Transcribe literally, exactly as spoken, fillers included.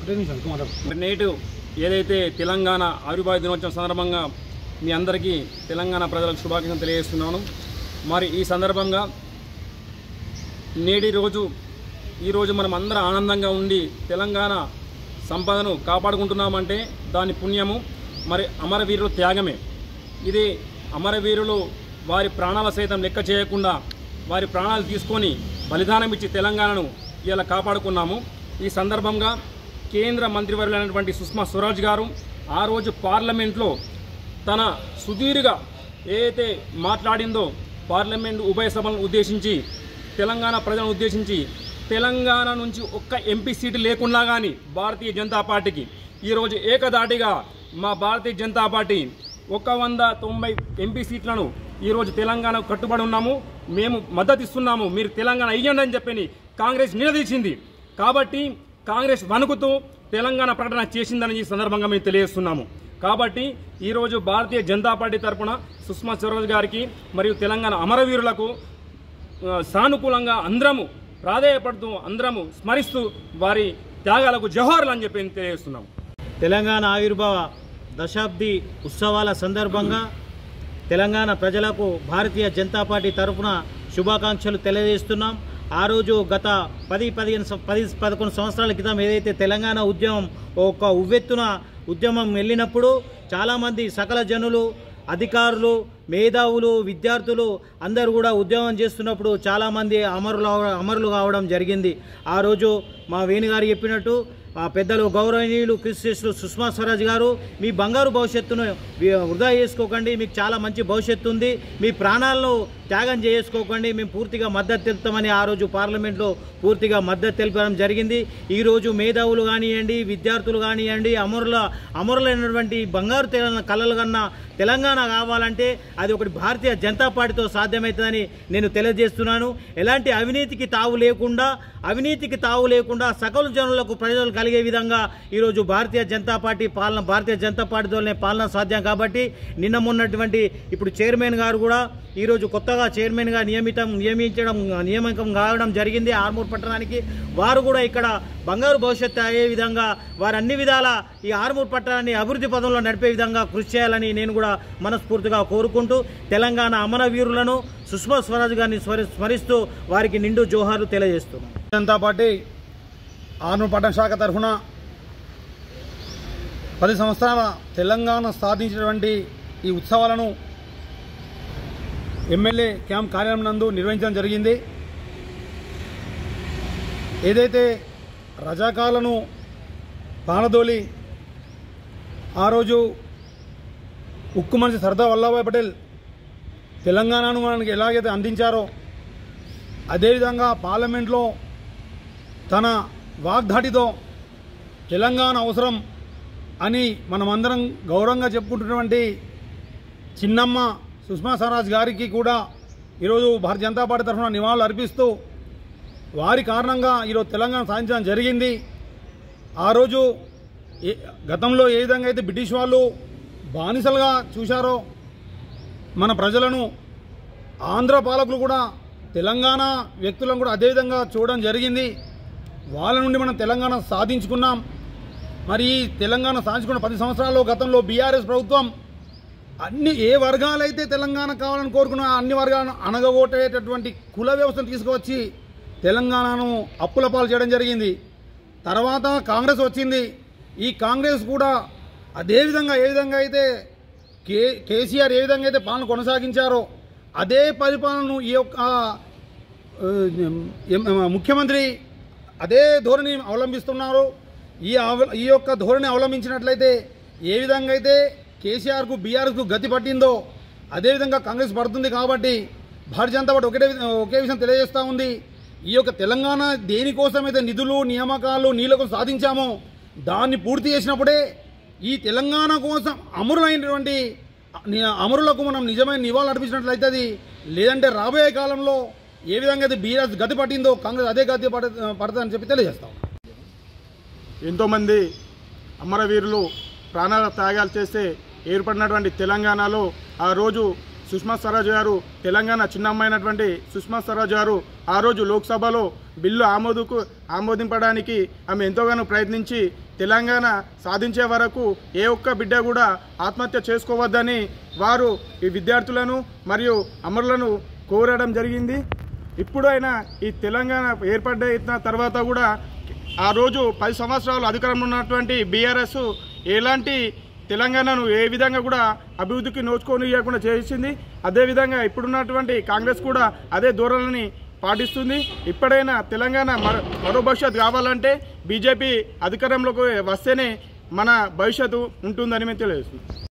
నేటి ఏదైతే తెలంగాణ ఆవిర్భావ దినోత్సవం సందర్భంగా మీ అందరికీ తెలంగాణ ప్రజలకు శుభాకాంక్షలు తెలియజేస్తున్నాను. మరి ఈ సందర్భంగా నేటి రోజు ఈరోజు మనం అందరం ఆనందంగా ఉండి తెలంగాణ సంపదను కాపాడుకుంటున్నామంటే దాని పుణ్యము మరి అమరవీరుల త్యాగమే. ఇది అమరవీరులు వారి ప్రాణాల సైతం లెక్క చేయకుండా వారి ప్రాణాలు తీసుకొని బలిదానం ఇచ్చి తెలంగాణను ఇలా కాపాడుకున్నాము. ఈ సందర్భంగా కేంద్ర మంత్రివర్యులైనటువంటి సుష్మా స్వరాజ్ గారు ఆ రోజు పార్లమెంట్లో తన సుదీర్ఘ ఏదైతే మాట్లాడిందో పార్లమెంటు ఉభయ సభలను ఉద్దేశించి తెలంగాణ ప్రజలను ఉద్దేశించి తెలంగాణ నుంచి ఒక్క ఎంపీ సీటు లేకుండా కానీ భారతీయ జనతా పార్టీకి ఈరోజు ఏకదాటిగా మా భారతీయ జనతా పార్టీ ఒక వంద తొంభై ఎంపీ సీట్లను ఈరోజు తెలంగాణకు కట్టుబడి ఉన్నాము, మేము మద్దతు ఇస్తున్నాము, మీరు తెలంగాణ ఇయ్యండి అని చెప్పని కాంగ్రెస్ నిలదీసింది. కాబట్టి కాంగ్రెస్ వణుకుతూ తెలంగాణ ప్రకటన చేసిందని ఈ సందర్భంగా మేము తెలియజేస్తున్నాము. కాబట్టి ఈరోజు భారతీయ జనతా పార్టీ తరఫున సుష్మా స్వరాజ్ గారికి మరియు తెలంగాణ అమరవీరులకు సానుకూలంగా అందరము ప్రాధేయపడుతూ అందరము స్మరిస్తూ వారి త్యాగాలకు జోహార్లు అని చెప్పి తెలియజేస్తున్నాము. తెలంగాణ ఆవిర్భావ దశాబ్ది ఉత్సవాల సందర్భంగా తెలంగాణ ప్రజలకు భారతీయ జనతా పార్టీ తరఫున శుభాకాంక్షలు తెలియజేస్తున్నాం. ఆ రోజు గత పది పదిహేను పది పదకొండు సంవత్సరాల క్రితం ఏదైతే తెలంగాణ ఉద్యమం ఒక ఉవ్వెత్తున ఉద్యమం వెళ్ళినప్పుడు చాలామంది సకల జనులు, అధికారులు, మేధావులు, విద్యార్థులు అందరూ కూడా ఉద్యమం చేస్తున్నప్పుడు చాలామంది అమరులు అమరులు కావడం జరిగింది. ఆ రోజు మా వేణుగారు చెప్పినట్టు ఆ పెద్దలు గౌరవనీయులు క్రిస్టియన్లు సుష్మా స్వరాజ్ గారు మీ బంగారు భవిష్యత్తును వృధా చేసుకోకండి, మీకు చాలా మంచి భవిష్యత్తు ఉంది, మీ ప్రాణాలను త్యాగం చేసుకోకండి, మేము పూర్తిగా మద్దతు తెలుపుతామని ఆ రోజు పార్లమెంట్లో పూర్తిగా మద్దతు తెలపడం జరిగింది. ఈరోజు మేధావులు కానివ్వండి, విద్యార్థులు కానివ్వండి, అమరుల అమరులైనటువంటి బంగారు తెలంగాణ కళలు కన్నా తెలంగాణ కావాలంటే అది ఒకటి భారతీయ జనతా పార్టీతో సాధ్యమవుతుందని నేను తెలియజేస్తున్నాను. ఎలాంటి అవినీతికి తావు లేకుండా అవినీతికి తావు లేకుండా సకల జనులకు ప్రజలు కలిగే విధంగా ఈరోజు భారతీయ జనతా పార్టీ పాలన భారతీయ జనతా పార్టీతోనే పాలన సాధ్యం. కాబట్టి నిన్న మొన్నటువంటి ఇప్పుడు చైర్మన్ గారు కూడా ఈరోజు కొత్తగా చైర్మన్గా నియమితం నియమించడం నియామకం కావడం జరిగింది ఆర్మూర్ పట్టణానికి. వారు కూడా ఇక్కడ బంగారు భవిష్యత్తు అయ్యే విధంగా వారు అన్ని విధాల ఈ ఆర్మూర్ పట్టణాన్ని అభివృద్ధి పదంలో నడిపే విధంగా కృషి చేయాలని నేను కూడా మనస్ఫూర్తిగా కోరుకుంటూ తెలంగాణ అమరవీరులను సుష్మా స్వరాజ్ గారిని స్మరిస్తూ వారికి నిండు జోహార్లు తెలియజేస్తున్నాను. జనతా పార్టీ ఆర్మూర్ పట్టణ శాఖ తరఫున పది సంవత్సరాల తెలంగాణ సాధించినటువంటి ఈ ఉత్సవాలను ఎమ్మెల్యే క్యాంప్ కార్యాలయం నందు నిర్వహించడం జరిగింది. ఏదైతే రజాకాలను పానదోలి ఆ రోజు ఉక్కు మనిషి సర్దార్ వల్లభాయ్ పటేల్ తెలంగాణను మనకి ఎలాగైతే అందించారో అదేవిధంగా పార్లమెంట్లో తన వాగ్దాటితో తెలంగాణ అవసరం అని మనమందరం గౌరవంగా చెప్పుకుంటున్నటువంటి చిన్నమ్మ సుష్మా స్వరాజ్ గారికి కూడా ఈరోజు భారతీయ జనతా పార్టీ తరఫున నివాళులు అర్పిస్తూ వారి కారణంగా ఈరోజు తెలంగాణ సాధించడం జరిగింది. ఆ రోజు గతంలో ఏ విధంగా అయితే బ్రిటిష్ వాళ్ళు బానిసలుగా చూశారో మన ప్రజలను, ఆంధ్ర పాలకులు కూడా తెలంగాణ వ్యక్తులను కూడా అదేవిధంగా చూడడం జరిగింది. వాళ్ళ నుండి మనం తెలంగాణ సాధించుకున్నాం. మరి తెలంగాణ సాధించుకున్న పది సంవత్సరాల్లో గతంలో బీఆర్ఎస్ ప్రభుత్వం అన్ని ఏ వర్గాలైతే తెలంగాణ కావాలని కోరుకున్న అన్ని వర్గాలను అణగగొట్టేటటువంటి కుల వ్యవస్థను తీసుకువచ్చి తెలంగాణను అప్పుల పాలు చేయడం జరిగింది. తర్వాత కాంగ్రెస్ వచ్చింది. ఈ కాంగ్రెస్ కూడా అదేవిధంగా ఏ విధంగా అయితే కే కేసీఆర్ ఏ విధంగా అయితే పాలన కొనసాగించారో అదే పరిపాలనను ఈ యొక్క ముఖ్యమంత్రి అదే ధోరణి అవలంబిస్తున్నారు. ఈ ఈ యొక్క ధోరణి అవలంబించినట్లయితే ఏ విధంగా అయితే కేసీఆర్కు బీఆర్ఎస్కు గతి పట్టిందో అదేవిధంగా కాంగ్రెస్ పడుతుంది. కాబట్టి భారతీయ జనతా పార్టీ ఒకటే ఒకే విషయం తెలియజేస్తూ ఉంది, ఈ యొక్క తెలంగాణ దేనికోసమైతే నిధులు, నియామకాలు, నీళ్లకు సాధించామో దాన్ని పూర్తి చేసినప్పుడే ఈ తెలంగాణ కోసం అమరులైనటువంటి అమరులకు మనం నిజమైన నివాళులు అర్పించినట్లయితే అది, లేదంటే రాబోయే కాలంలో ఏ విధంగా అయితే బీఆర్ఎస్ గతి పట్టిందో కాంగ్రెస్ అదే గతి పడ పడుతుందని చెప్పి తెలియజేస్తాం. ఎంతోమంది అమరవీరులు ప్రాణాల త్యాగాలు చేస్తే ఏర్పడినటువంటి తెలంగాణలో ఆ రోజు సుష్మా స్వరాజ్ గారు, తెలంగాణ చిన్నమ్మైనటువంటి సుష్మా స్వరాజ్ గారు ఆ రోజు లోక్సభలో బిల్లు ఆమోదుకు ఆమోదింపడానికి ఆమె ఎంతోగానో ప్రయత్నించి తెలంగాణ సాధించే వరకు ఏ ఒక్క బిడ్డ కూడా ఆత్మహత్య చేసుకోవద్దని వారు ఈ విద్యార్థులను మరియు అమరులను కోరడం జరిగింది. ఇప్పుడైనా ఈ తెలంగాణ ఏర్పడిన తర్వాత కూడా ఆ రోజు పది సంవత్సరాలు అధికారంలో ఉన్నటువంటి బీఆర్ఎస్ ఎలాంటి తెలంగాణను ఏ విధంగా కూడా అభివృద్ధికి నోచుకోనియకుండా చేసింది. అదేవిధంగా ఇప్పుడున్నటువంటి కాంగ్రెస్ కూడా అదే ధోరణిని పాటిస్తుంది. ఇప్పుడైనా తెలంగాణ మరో భవిష్యత్తు కావాలంటే బీజేపీ అధికారంలోకి వస్తేనే మన భవిష్యత్తు ఉంటుందని మేము తెలియజేస్తుంది.